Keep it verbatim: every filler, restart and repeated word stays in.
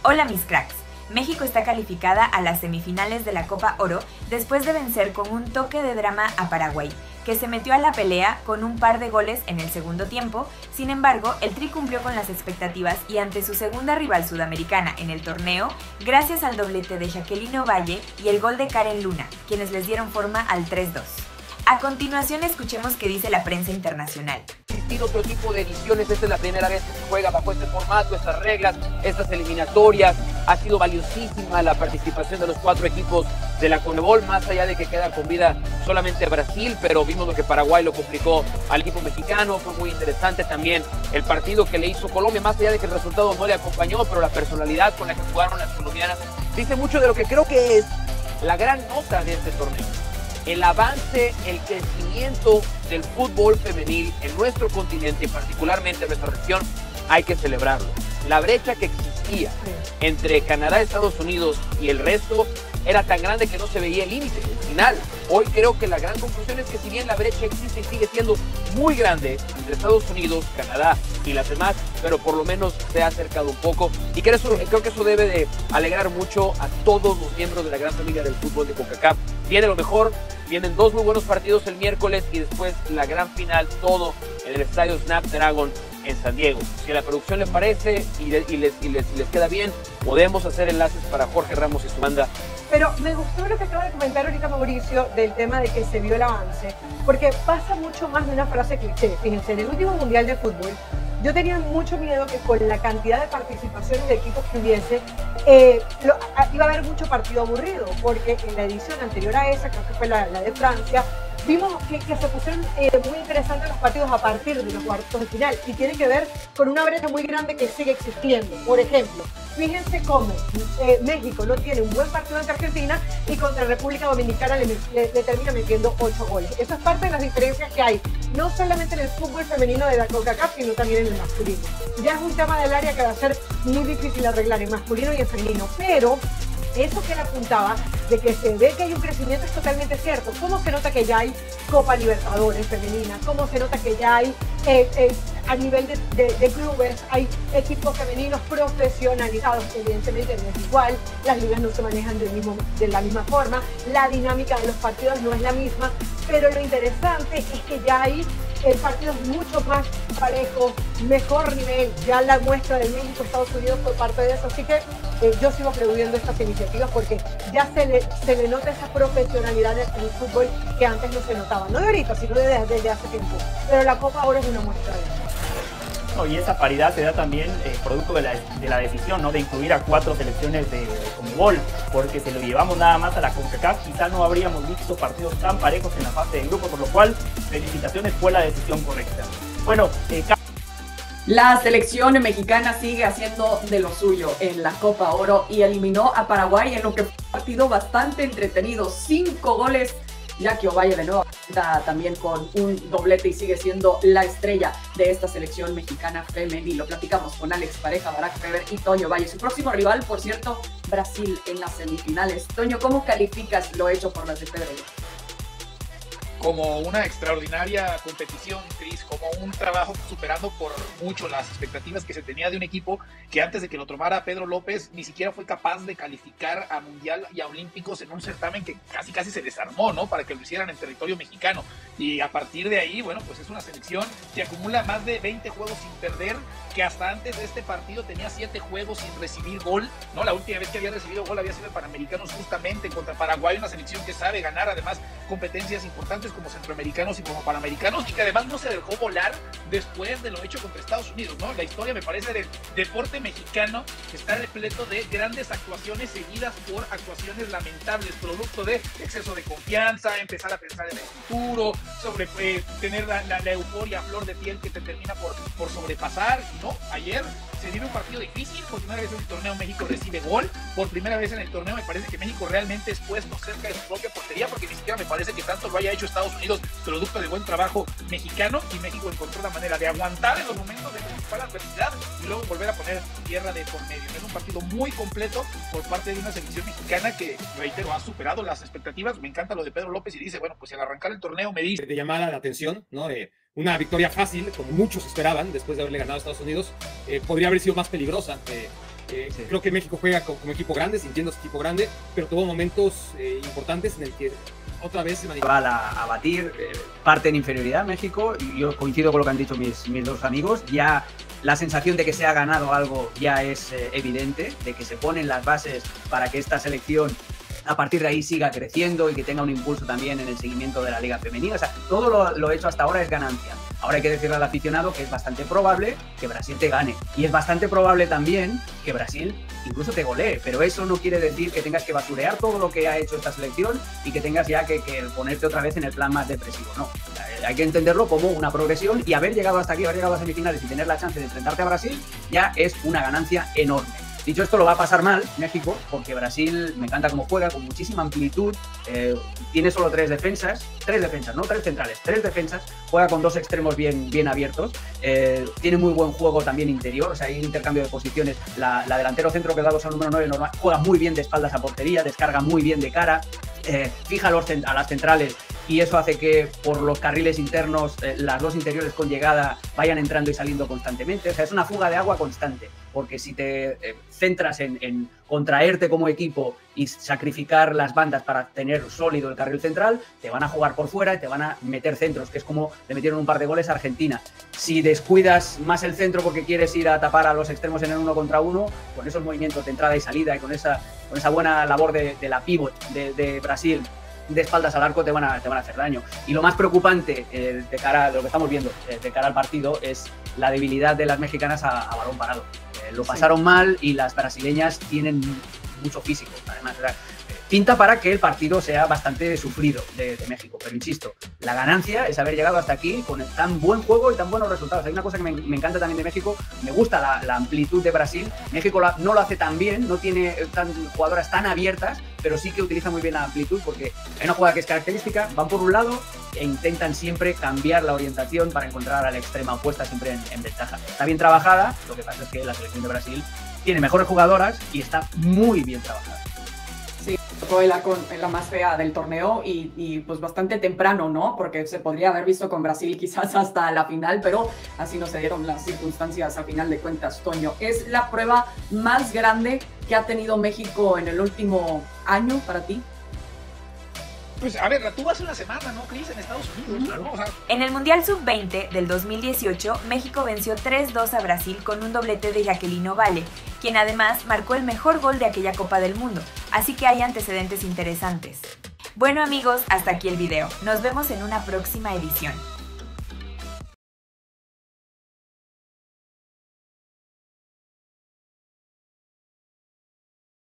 Hola mis cracks, México está calificada a las semifinales de la Copa Oro después de vencer con un toque de drama a Paraguay, que se metió a la pelea con un par de goles en el segundo tiempo. Sin embargo, el Tri cumplió con las expectativas y ante su segunda rival sudamericana en el torneo, gracias al doblete de Jacqueline Ovalle y el gol de Karen Luna, quienes les dieron forma al tres dos. A continuación escuchemos qué dice la prensa internacional. Existir otro tipo de ediciones, esta es la primera vez que se juega bajo este formato, estas reglas, estas eliminatorias. Ha sido valiosísima la participación de los cuatro equipos de la Conmebol, más allá de que queda con vida solamente Brasil, pero vimos lo que Paraguay lo complicó al equipo mexicano. Fue muy interesante también el partido que le hizo Colombia, más allá de que el resultado no le acompañó, pero la personalidad con la que jugaron las colombianas dice mucho de lo que creo que es la gran nota de este torneo. El avance, el crecimiento del fútbol femenil en nuestro continente y particularmente en nuestra región, hay que celebrarlo. La brecha que existía entre Canadá, Estados Unidos y el resto era tan grande que no se veía el límite, el final. Hoy creo que la gran conclusión es que si bien la brecha existe y sigue siendo muy grande entre Estados Unidos, Canadá y las demás, pero por lo menos se ha acercado un poco, y creo, eso, creo que eso debe de alegrar mucho a todos los miembros de la gran familia del fútbol de CONCACAF. Viene lo mejor, vienen dos muy buenos partidos el miércoles y después la gran final, todo en el estadio Snapdragon en San Diego. Si a la producción le parece y, le, y, les, y, les, y les queda bien, podemos hacer enlaces para Jorge Ramos y su banda. Pero me gustó lo que acaba de comentar ahorita Mauricio del tema de que se vio el avance, porque pasa mucho más de una frase cliché. Fíjense, en el último Mundial de Fútbol, yo tenía mucho miedo que con la cantidad de participaciones de equipos que hubiese, eh, lo, a, iba a haber mucho partido aburrido, porque en la edición anterior a esa, creo que fue la, la de Francia, vimos que, que se pusieron eh, muy interesantes los partidos a partir de los cuartos de final, y tiene que ver con una brecha muy grande que sigue existiendo. Por ejemplo, fíjense cómo eh, México no tiene un buen partido ante Argentina y contra República Dominicana le, le, le termina metiendo ocho goles. Eso es parte de las diferencias que hay, no solamente en el fútbol femenino de la CONCACAF, sino también en el masculino. Ya es un tema del área que va a ser muy difícil arreglar en masculino y en femenino, pero eso que él apuntaba, de que se ve que hay un crecimiento, es totalmente cierto. ¿Cómo se nota que ya hay Copa Libertadores femenina? ¿Cómo se nota que ya hay, eh, eh, a nivel de, de, de clubes, hay equipos femeninos profesionalizados? Evidentemente no es igual, las ligas no se manejan del mismo, de la misma forma, la dinámica de los partidos no es la misma, pero lo interesante es que ya hay el partido es mucho más parejo, mejor nivel. Ya la muestra de México, Estados Unidos fue parte de eso, así que eh, yo sigo aplaudiendo estas iniciativas porque ya se le, se le nota esa profesionalidad en el fútbol que antes no se notaba, no de ahorita, sino desde, desde hace tiempo, pero la Copa ahora es una muestra de eso. No, y esa paridad se da también eh, producto de la, de la decisión, ¿no?, de incluir a cuatro selecciones de, de Conmebol, porque si lo llevamos nada más a la CONCACAF, quizá no habríamos visto partidos tan parejos en la fase de grupo, por lo cual, felicitaciones, fue la decisión correcta. Bueno, eh, la selección mexicana sigue haciendo de lo suyo en la Copa Oro y eliminó a Paraguay en lo que fue un partido bastante entretenido, cinco goles. Jackie Ovalle de nuevo también con un doblete y sigue siendo la estrella de esta selección mexicana femenil. Lo platicamos con Alex Pareja, Barack Feber y Toño Valle. Su próximo rival, por cierto, Brasil en las semifinales. Toño, ¿cómo calificas lo hecho por las de Pedro? Como una extraordinaria competición, Cris, como un trabajo superando por mucho las expectativas que se tenía de un equipo que antes de que lo tomara Pedro López ni siquiera fue capaz de calificar a Mundial y a Olímpicos en un certamen que casi casi se desarmó, ¿no?, para que lo hicieran en territorio mexicano. Y a partir de ahí, bueno, pues es una selección que acumula más de veinte juegos sin perder, que hasta antes de este partido tenía siete juegos sin recibir gol, ¿no? La última vez que había recibido gol había sido en Panamericanos, justamente contra Paraguay, una selección que sabe ganar además competencias importantes como centroamericanos y como panamericanos, y que además no se dejó volar después de lo hecho contra Estados Unidos, ¿no? La historia, me parece, del deporte mexicano que está repleto de grandes actuaciones seguidas por actuaciones lamentables, producto de exceso de confianza, empezar a pensar en el futuro, sobre eh, tener la, la, la euforia a flor de piel que te termina por, por sobrepasar. No, ayer se vive un partido difícil, por primera vez en el torneo México recibe gol, por primera vez en el torneo me parece que México realmente es puesto cerca de su propia portería, porque ni siquiera me parece que tanto lo haya hecho Estados Unidos, producto de buen trabajo mexicano, y México encontró la manera de aguantar en los momentos de principal adversidad y luego volver a poner tierra de por medio. Es un partido muy completo por parte de una selección mexicana que, reitero, ha superado las expectativas. Me encanta lo de Pedro López y dice, bueno, pues si al arrancar el torneo me dice de llamada la atención, ¿no? Eh, una victoria fácil, como muchos esperaban, después de haberle ganado a Estados Unidos, eh, podría haber sido más peligrosa. Eh, Eh, Sí. Creo que México juega como, como equipo grande, sintiendo su equipo grande, pero tuvo momentos eh, importantes en el que otra vez se manifestó. Va a, a batir, eh, parte en inferioridad México, y yo coincido con lo que han dicho mis, mis dos amigos. Ya la sensación de que se ha ganado algo ya es eh, evidente, de que se ponen las bases para que esta selección a partir de ahí siga creciendo y que tenga un impulso también en el seguimiento de la Liga Femenina. O sea, todo lo, lo hecho hasta ahora es ganancia. Ahora hay que decirle al aficionado que es bastante probable que Brasil te gane. Y es bastante probable también que Brasil incluso te golee. Pero eso no quiere decir que tengas que basurear todo lo que ha hecho esta selección y que tengas ya que, que ponerte otra vez en el plan más depresivo. No, hay que entenderlo como una progresión, y haber llegado hasta aquí, haber llegado a semifinales y tener la chance de enfrentarte a Brasil ya es una ganancia enorme. Dicho esto, lo va a pasar mal México, porque Brasil me encanta cómo juega, con muchísima amplitud, eh, tiene solo tres defensas, tres defensas, no tres centrales, tres defensas, juega con dos extremos bien, bien abiertos, eh, tiene muy buen juego también interior, o sea, hay intercambio de posiciones, la, la delantero centro que da dos al número nueve normal, juega muy bien de espaldas a portería, descarga muy bien de cara, eh, fija a, los, a las centrales, y eso hace que por los carriles internos eh, las dos interiores con llegada vayan entrando y saliendo constantemente. O sea, es una fuga de agua constante, porque si te eh, centras en, en contraerte como equipo y sacrificar las bandas para tener sólido el carril central, te van a jugar por fuera y te van a meter centros, que es como le metieron un par de goles a Argentina. Si descuidas más el centro porque quieres ir a tapar a los extremos en el uno contra uno, con esos movimientos de entrada y salida y con esa, con esa buena labor de, de la pívot de, de Brasil, de espaldas al arco, te van a, te van a hacer daño. Y lo más preocupante eh, de cara a lo que estamos viendo, eh, de cara al partido, es la debilidad de las mexicanas a, a balón parado. Eh, lo pasaron sí. mal, y las brasileñas tienen mucho físico, además. ¿Verdad? Pinta para que el partido sea bastante sufrido de, de México, pero insisto, la ganancia es haber llegado hasta aquí con tan buen juego y tan buenos resultados. Hay una cosa que me, me encanta también de México, me gusta la, la amplitud de Brasil. México la, no lo hace tan bien, no tiene tan, jugadoras tan abiertas, pero sí que utiliza muy bien la amplitud, porque hay una jugada que es característica, van por un lado e intentan siempre cambiar la orientación para encontrar a la extrema opuesta siempre en, en ventaja. Está bien trabajada, lo que pasa es que la selección de Brasil tiene mejores jugadoras y está muy bien trabajada. Sí, fue la, con, la más fea del torneo y, y pues bastante temprano, ¿no? Porque se podría haber visto con Brasil quizás hasta la final, pero así no se dieron las circunstancias a final de cuentas, Toño. ¿Es la prueba más grande que ha tenido México en el último año para ti? Pues a ver, la tuvo hace una semana, ¿no, Cris? En Estados Unidos, ¿no? O sea... En el Mundial sub veinte del dos mil dieciocho, México venció tres dos a Brasil con un doblete de Jacqueline Ovalle, quien además marcó el mejor gol de aquella Copa del Mundo, así que hay antecedentes interesantes. Bueno amigos, hasta aquí el video. Nos vemos en una próxima edición.